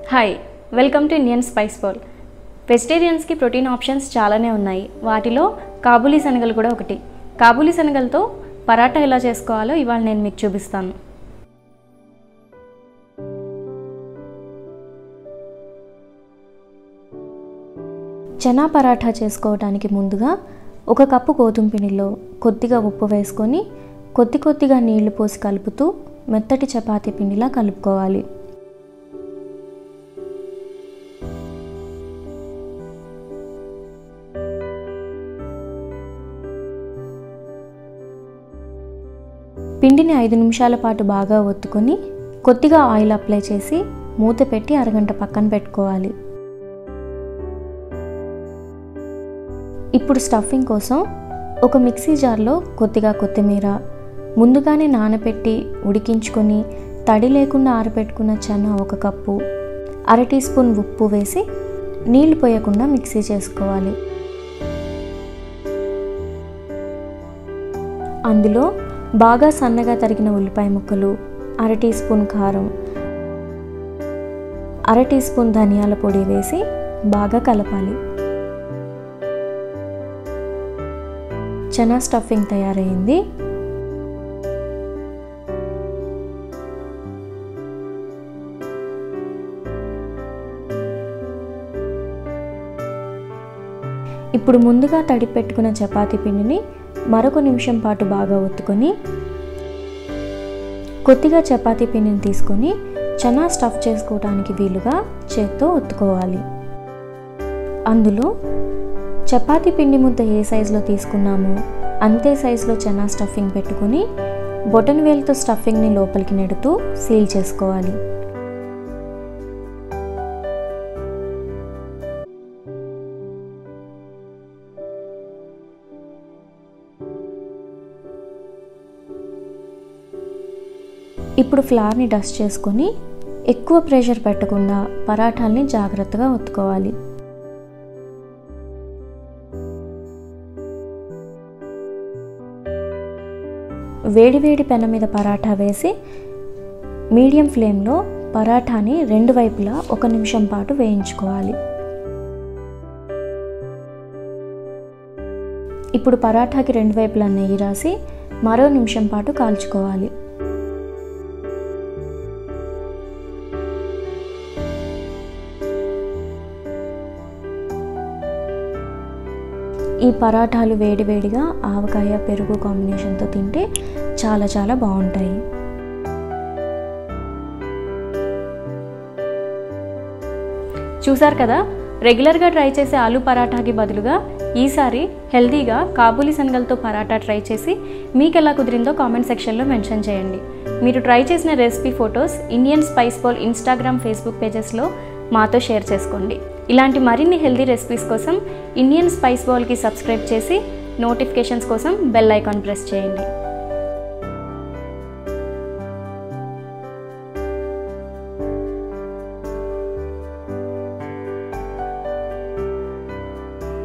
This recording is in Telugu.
Hi, welcome to Indian spice bowl. వెజిటేరియన్స్కి ప్రోటీన్ ఆప్షన్స్ చాలానే ఉన్నాయి. వాటిలో కాబూలీ శనగలు కూడా ఒకటి. కాబూలీ శనగలతో పరాటా ఎలా చేసుకోవాలో ఇవాళ నేను మీకు చూపిస్తాను. చనా పరాఠా చేసుకోవడానికి ముందుగా ఒక కప్పు గోధుమ పిండిలో కొద్దిగా ఉప్పు వేసుకొని కొద్దిగా నీళ్లు పోసి కలుపుతూ మెత్తటి చపాతీ పిండిలా కలుపుకోవాలి. పిండిని 5 నిమిషాల పాటు బాగా ఒత్తుకొని కొద్దిగా ఆయిల్ అప్లై చేసి మూత పెట్టి అరగంట పక్కన పెట్టుకోవాలి. ఇప్పుడు స్టఫింగ్ కోసం ఒక మిక్సీ జార్లో కొద్దిగా కొత్తిమీర, ముందుగానే నానబెట్టి ఉడికించుకొని తడి లేకుండా ఆరబెట్టుకున్న చనా 1 కప్పు, 1/2 టీ స్పూన్ ఉప్పు వేసి నీళ్లు పోయకుండా మిక్సీ చేసుకోవాలి. అందులో బాగా సన్నగా తరిగిన ఉల్లిపాయ ముక్కలు, 1/2 టీ స్పూన్ కారం, 1/2 టీ స్పూన్ ధనియాల పొడి వేసి బాగా కలపాలి. చనా స్టఫింగ్ తయారైంది. ఇప్పుడు ముందుగా తడి పెట్టుకున్న చపాతీ పిండిని మరొక నిమిషం పాటు బాగా ఒత్తుకొని కొద్దిగా చపాతీ పిండిని తీసుకొని చనా స్టఫ్ చేసుకోవడానికి వీలుగా చేత్తో ఒత్తుకోవాలి. అందులో చపాతీ పిండి ముద్ద ఏ సైజులో తీసుకున్నామో అంతే సైజులో చనా స్టఫింగ్ పెట్టుకొని బొటన్ వేలుతో స్టఫింగ్ని లోపలికి నెడుతూ సీల్ చేసుకోవాలి. ఇప్పుడు ఫ్లవర్ని డస్ట్ చేసుకొని ఎక్కువ ప్రెషర్ పెట్టకుండా పరాఠాల్ని జాగ్రత్తగా ఒత్తుకోవాలి. వేడివేడి పెన మీద పరాఠా వేసి మీడియం ఫ్లేమ్లో పరాఠాని 2 వైపులా 1 నిమిషం పాటు వేయించుకోవాలి. ఇప్పుడు పరాఠాకి 2 వైపులా నెయ్యి రాసి మరో నిమిషం పాటు కాల్చుకోవాలి. ఈ పరాఠాలు వేడివేడిగా ఆవకాయ పెరుగు కాంబినేషన్తో తింటే చాలా బాగుంటాయి. చూసారు కదా, రెగ్యులర్గా ట్రై చేసే ఆలూ పరాఠాకి బదులుగా ఈసారి హెల్తీగా కాబూలీ శనగలతో పరాఠా ట్రై చేసి మీకు ఎలా కుదిరిందో కామెంట్ సెక్షన్లో మెన్షన్ చేయండి. మీరు ట్రై చేసిన recipe photos Indian spice bowl Instagram, Facebook పేజెస్లో మాతో షేర్ చేసుకోండి. ఇలాంటి మరిన్ని హెల్తీ రెసిపీస్ కోసం ఇండియన్ స్పైస్ బౌల్కి సబ్స్క్రైబ్ చేసి నోటిఫికేషన్స్ కోసం బెల్ ఐకాన్ ప్రెస్ చేయండి.